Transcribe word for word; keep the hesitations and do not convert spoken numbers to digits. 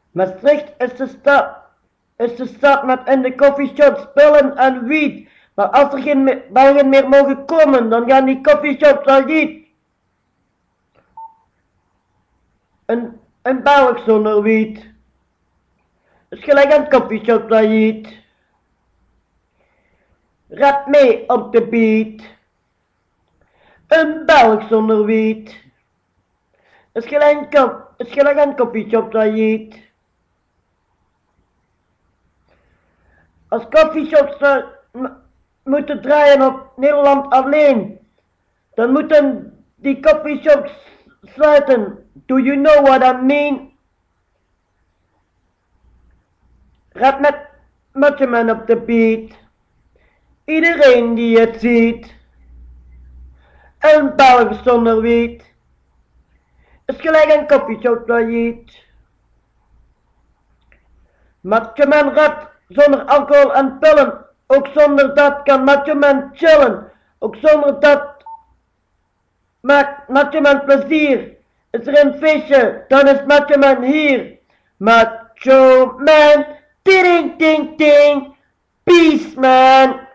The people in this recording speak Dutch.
Maastricht is de stad, is de stad met in de coffeeshops pillen en wiet. Maar als er geen Belgen meer mogen komen, dan gaan die coffeeshops failliet. Een, een Belg zonder wiet is gelijk een coffeeshop failliet. Rap mee op de beat. Een Belg zonder wiet is gelijk een, is gelijk een coffeeshop failliet. Als coffeeshops moeten draaien op Nederland alleen, dan moeten die coffeeshops sluiten. Do you know what I mean? Rap met Matjeman op de beat. Iedereen die het ziet. Een Belg zonder wiet is gelijk een coffeeshop failliet. Matjeman rap zonder alcohol en pillen. Ook zonder dat kan Matjeman chillen. Ook zonder dat maakt Matjeman plezier. Is er een feestje, dan is Matjeman hier. Macho Man, ding ding ding, peace man.